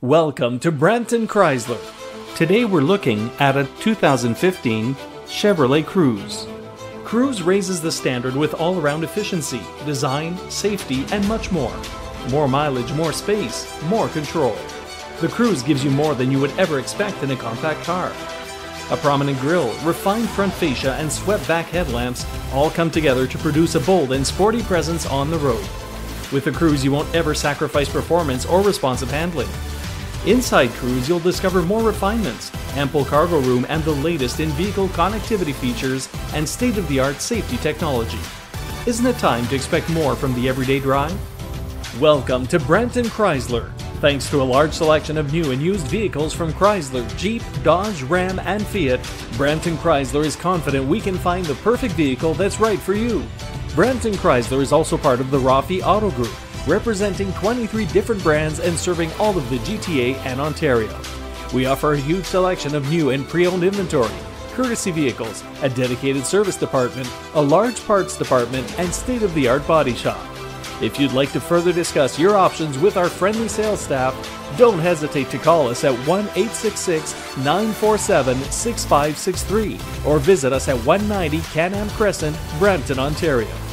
Welcome to Brampton Chrysler. Today we're looking at a 2015 Chevrolet Cruze. Cruze raises the standard with all-around efficiency, design, safety, and much more. More mileage, more space, more control. The Cruze gives you more than you would ever expect in a compact car. A prominent grille, refined front fascia, and swept-back headlamps all come together to produce a bold and sporty presence on the road. With the Cruze, you won't ever sacrifice performance or responsive handling. Inside Cruze, you'll discover more refinements, ample cargo room, and the latest in vehicle connectivity features and state-of-the-art safety technology. Isn't it time to expect more from the everyday drive? Welcome to Brampton Chrysler. Thanks to a large selection of new and used vehicles from Chrysler, Jeep, Dodge, Ram, and Fiat, Brampton Chrysler is confident we can find the perfect vehicle that's right for you. Brampton Chrysler is also part of the Rafi Auto Group, representing 23 different brands and serving all of the GTA and Ontario. We offer a huge selection of new and pre-owned inventory, courtesy vehicles, a dedicated service department, a large parts department, and state-of-the-art body shop. If you'd like to further discuss your options with our friendly sales staff, don't hesitate to call us at 1-866-947-6563 or visit us at 190 Can-Am Crescent, Brampton, Ontario.